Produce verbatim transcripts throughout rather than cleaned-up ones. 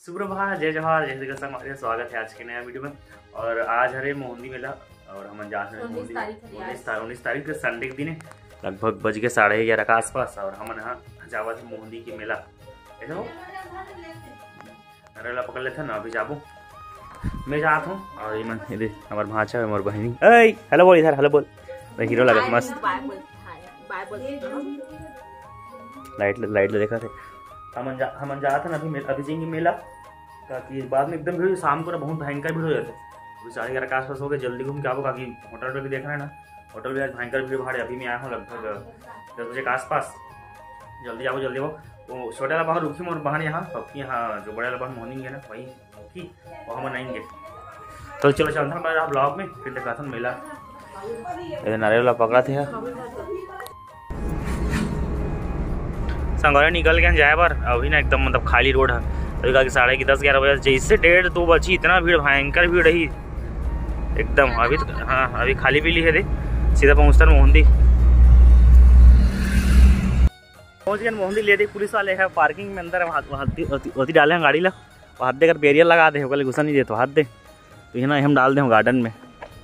सुप्रभात, जय जवाहर, जय श्री कृष्ण। हमारे स्वागत है आज के नया वीडियो में। और आज हरे मोहंदी मेला और हम जा रहे हैं मोहंदी उन्नीस तारीख उन्नीस तारीख के संडे के दिन है, लगभग बज के साढ़े ग्यारह के आसपास। और हम यहाँ जावा थे मोहंदी के मेला। ऐसे हो अरेला पकड़ लेते ना, अभी जाबो मैं जाता हूँ। और ये मन ये हमारे भाचा है, हमारी बहनी। ऐ हेलो बोल इधर, हेलो बोल। हीरो लगा मस्त, लाइट लाइट देखा थे हम जा हम जा रहा था ना अभी अभी जाएंगे मेला ताकि बाद में एकदम भीड़, शाम को ना बहुत भयंकर भीड़ हो जाते। अभी साढ़े ग्यारह के आसपास हो गए, जल्दी घूम के आओ ताकि होटल पर भी देखना है ना। होटल भी आज भयंकर भीड़ भाड़ है। अभी मैं आया हूँ लगभग दस बजे के आसपास। जल्दी आओ जल्दी आओ। वो छोटे वाला बाहर रुकी और बाहर यहाँ पक्की, यहाँ जो बड़े वाला बाहर मोहनी है ना वही रुकी, वो हम आएंगे। तो चलो चलता हूँ मैं ब्लॉग में, फिर देखा था मेला। नारियल वाला पकड़ा थे संगौरा निकल के जाए पर अभी ना एकदम मतलब खाली रोड है। अभी कहा कि साढ़े की दस ग्यारह बजे जैसे डेढ़ दो बजी इतना भीड़, भयंकर भीड़ रही एकदम। अभी तो हाँ अभी खाली पीली है, दे सीधा पहुँचता मोहंदी पहुँच गए। मोहंदी ले दी पुलिस वाले है पार्किंग में अंदर, होती डाले हैं गाड़ी ला, हाथ देकर बैरियर लगा दे, कल घुसा नहीं दे तो हाथ दे, तो ये ना हम डाल दें गार्डन में।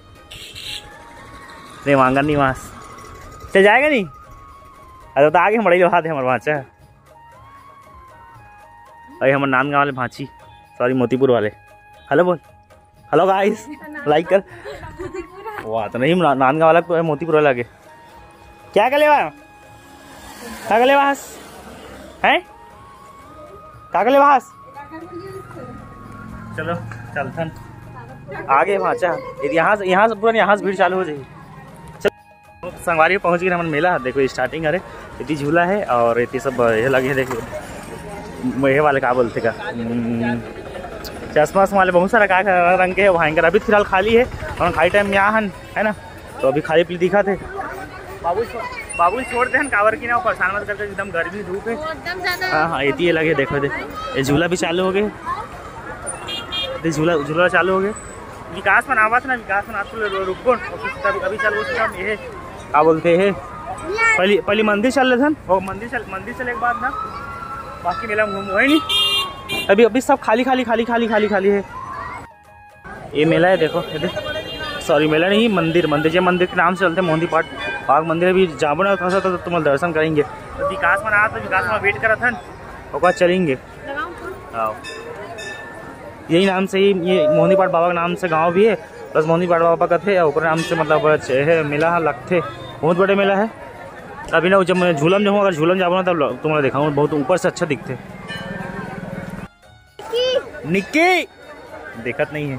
नहीं मांगा नहीं वहाँ चल जाएगा नहीं। अरे तो आगे हम बड़े हाथ है हमारे भाचा, अरे हमारे नांदगांव वाले भांची, सॉरी मोतीपुर वाले। हेलो बोल, हेलो गाइस, लाइक कर। वाह तो नहीं नांदगांव वाला तो है, मोतीपुर वाला आगे। क्या कर ले वहाँ, क्या कर ले वहाँ हैं, क्या कर ले वहाँ। चलो चलथन आगे भाचा, यहाँ से यहाँ से पूरा यहाँ से भीड़ चालू हो जाएगी। संगवारी पहुंच गए हमारे मेला। देखो स्टार्टिंग अरे इतनी झूला है और इतनी सब ये लगे है। देखो ये वाले क्या बोलते का चश्मा वाले बहुत सारा का रंग के है भयंकर। अभी फिलहाल खाली है और खाली टाइम यहाँ है ना, तो अभी खाली पीली दिखा थे। बाबू बाबू छोड़ दे कावर की ना, परेशान मत करते, एकदम गर्मी धूप है। हाँ हाँ ये लगे देखो दे, ये झूला भी चालू हो गए, झूला झूला चालू हो गए। विकास में आवाज ना, विकास में आपको रुको अभी चालू ये क्या बोलते हैं, पहली पहली मंदिर चल रहे थे वो मंदिर चल मंदिर चले के बाद ना बाकी मेला में घूम है नहीं। अभी अभी सब खाली खाली खाली खाली खाली खाली है। ये मेला है देखो, सॉरी मेला नहीं मंदिर, मंदिर जो मंदिर के नाम से चलते मोहंदी पाठ बाग मंदिर। अभी जाबो ना थोड़ा सा तो तुम दर्शन करेंगे। तो विकास में आया तो विकास में वेट करा था और बाद चलेंगे। हाँ यही नाम से ही ये मोहंदी पाठ बाबा के नाम से गाँव भी है, प्लस मोहंदी पाठ बाबा का थे और नाम से मतलब है मेला लगते, बहुत बड़े मेला है। अभी ना जब मैं झूलम जाऊँ, अगर झूलम जाऊँ ना तब तुम्हारा दिखाऊँ, बहुत ऊपर से अच्छा दिखते। निक्की दिक्कत नहीं है,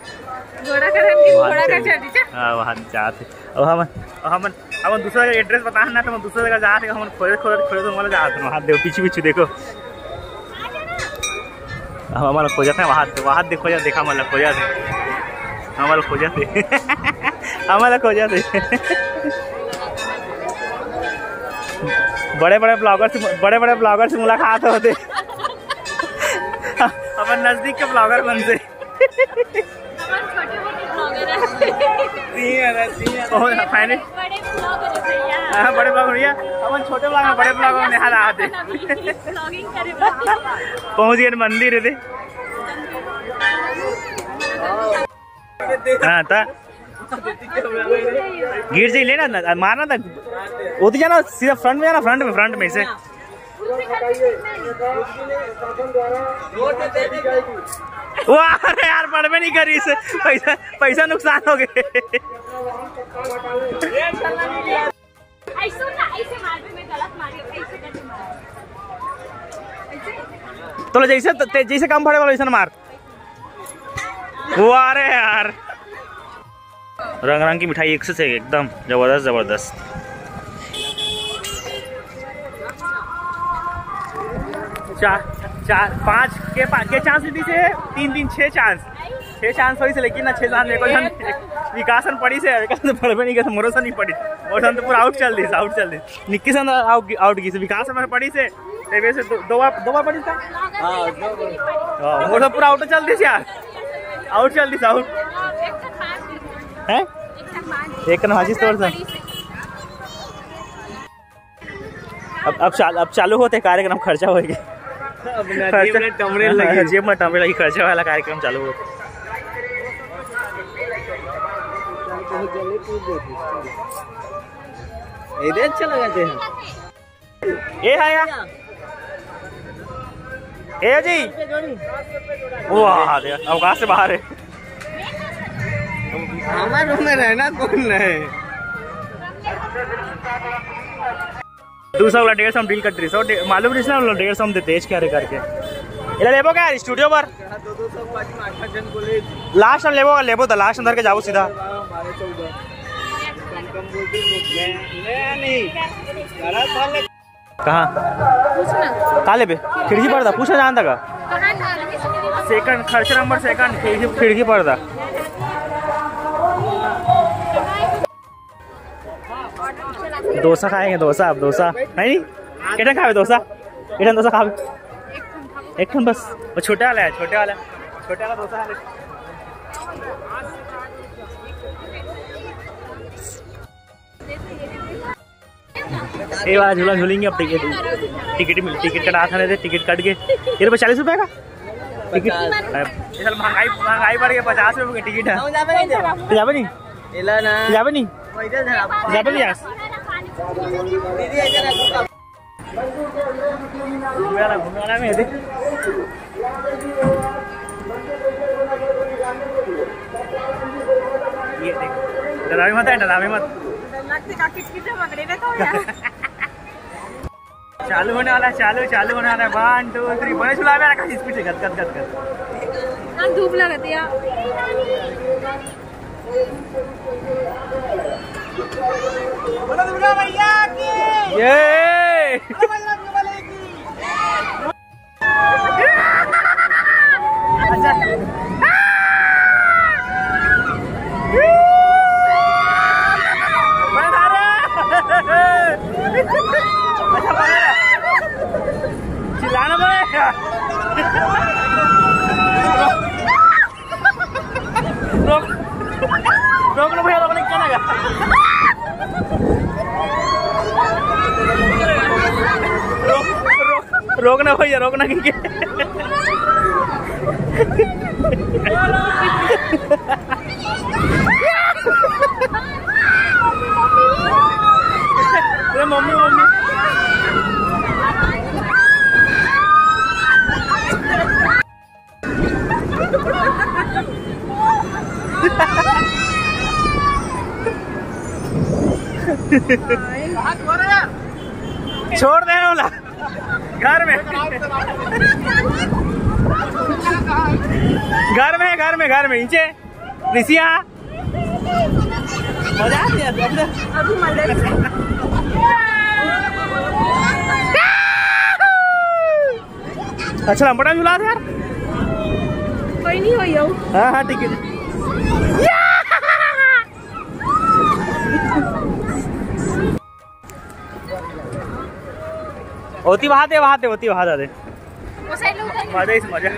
हाँ वहाँ जाते। अब हम हम हम दूसरा जगह एड्रेस बता ना, तो हम दूसरा जगह जाते, हम खोज खोज खोज तो मतलब जाते हैं। हाथ देखो पीछे पीछे देखो, हम हमारा खोजते हैं वहाँ वहाँ देखो जा देखा मतलब खोजा थे हमारा खोजा थे हमारा खोजा थे बड़े बड़े ब्लॉगर से बड़े बड़े ब्लॉगर से मुलाकात होते अपन नजदीक के ब्लॉगर बन से हाँ बड़े ब्लॉगर भैया, अपन छोटे ब्लॉगर बड़े ब्लॉगर में निहाल आते पहुँच गए मंदिर थे। हाँ था गिर से लेना ना, मारना था वो तो जाना सीधा फ्रंट में जाना, फ्रंट में फ्रंट में से अरे यार पढ़वे नहीं करी इसे, पैसा पैसा नुकसान हो गए। तो जैसे जैसे कम पड़े वाला वैसा मार। अरे यार रंग रंग की मिठाई एक से एकदम जबरदस्त जबरदस्त। चार चार पाँच के पाँच के चांस दी से तीन तीन छः चांस छः चांस पड़ी से, लेकिन ना छः चांस मेरे को विकासन पड़ी से विकास पढ़वे नहीं गए, मोरो से नहीं पड़ी और तो पूरा आउट चल दी आउट चल दी निक्की से आउट आउट की से विकास में पड़ी से से दो बार दो बार पड़ी था मोरो पूरा आउट चल दी यार, आउट चल दी आउट है एक नवाजी तौर से। अब अब चाल अब चालू होते कार्यक्रम, खर्चा हो गया। जेब में टमरे लगी जेब में टमरे लगी खर्चे वाला कार्यक्रम चालू हो। इधर अच्छा लगाते हैं। ये है यार ए जी वाह अवकाश से बाहर है। हमारे रूम में रहना कौन है? दो सौ डेढ़ सौ डील करते सौ मालूम नहीं ना डेढ़ सौ देते हैं क्या करके। इला लेबो क्या स्टूडियो पर लास्ट टाइम लेबो लेबो तो लास्ट अंदर के जाओ सीधा। कहाँ कहाँ लेबे खिड़की पर्दा पूछा जानता का सेकंड खर्च नंबर सेकंड खिड़की खिड़की पर्दा। डोसा खाएंगे डोसा अब डोसा नहीं कितना खावे डोसा कितना डोसा खावे एक ठन बस वो छोटे वाला है छोटे वाला छोटे वाला डोसा है। ये वाला झूला झूलेंगे अब टिकट टिकट मिल टिकट कटा था नहीं टिकट कट के ये रुपये चालीस रुपये का टिकट। महंगाई महंगाई बढ़ गई पचास रुपये की टिकट है। जाबे नहीं जाबे नहीं जाबे नहीं यार घूमने वाला घूमने वाला में देख ये देख डरावे मत है डरावे मत चालू होने वाला चालू चालू होने वाला है वन टू थ्री बड़े चला मेरा काफी स्पीड से गद गद गद गद धूप लगती है। भैया की ये चिल्लाना पड़ेगा रोक रोक लो भैया रोकने क्या लगा रोक रोकना भैया रोकना क्योंकि मम्मी मम्मी छोड़ दे बोला घर में घर में घर में घर में नीचे ऋषिया मजा अभी अच्छा लंबड़ा झूला था यार कोई नहीं हो हाँ हाँ ठीक है। होती वहां दे वहां दे होती वहां दे मजा इस मजा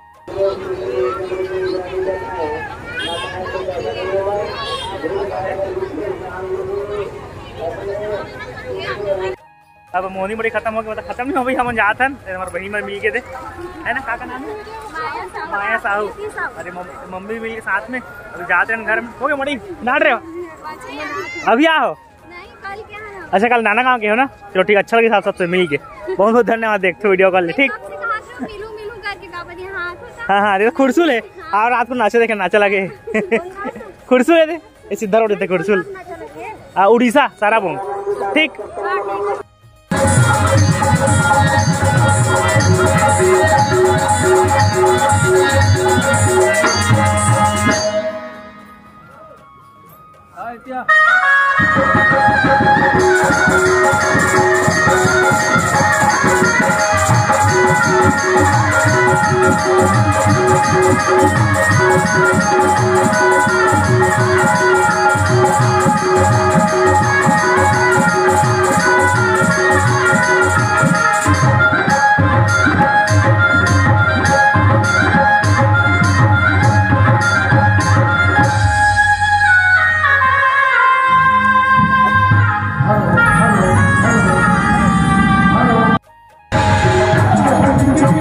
अब मोनी बड़ी खत्म हो गई मतलब खत्म नहीं हो गई हम जाते हैं हमारे बहन में मिल के थे है ना का नाम है माया साहू। अरे मम्मी मिल के साथ में अभी जाते हैं घर में हो गए मड़ी डांट रहे हो अभी आओ अच्छा कल नाना गाँव के हो ना चलो ठीक अच्छा लगे साथ सबसे मिल के बहुत बहुत धन्यवाद देखते वीडियो कॉल ठीक। हाँ हाँ देखो खुरसुल है और रात को नाचे देखे नाचा लगे खुरसुल है थे सीधा रोड थे खुरसुल उड़ीसा सारा बोंग ठीक। Thank you.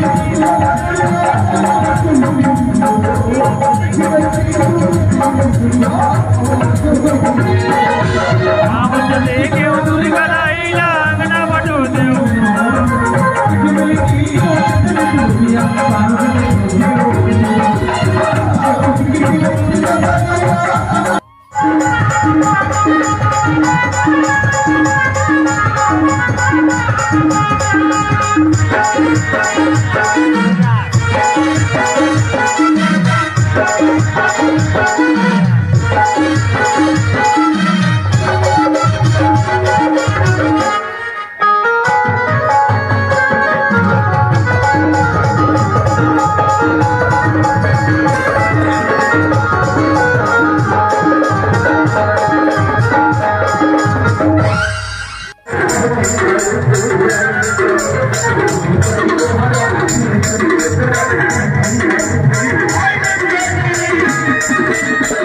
Thank you.